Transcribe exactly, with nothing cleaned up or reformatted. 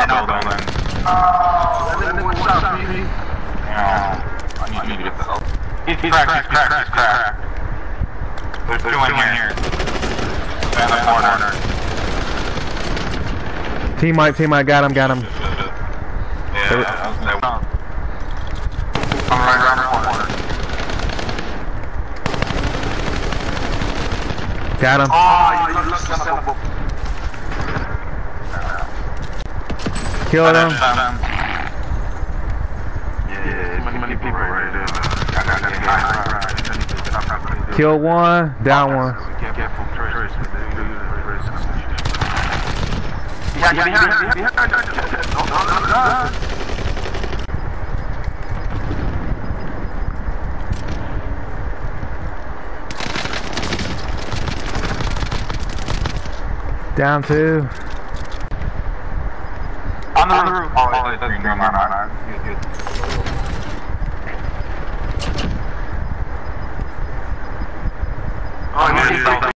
our building. Oh, that nigga one shot me. Yeah. I need to get the help. He's cracked, he's cracked, he's cracked. There's two in here. In the corner. Teammate, teammate, got him, got him. Yeah, that was I'm right around the corner. Got him. Oh, you look son of a... Killed him. Yeah, many, many people right there. I got that. Kill one, down one. Yeah, yeah, yeah, yeah. No, no, no, no. Down two. On the roof. Oh, that's green, green, green, green.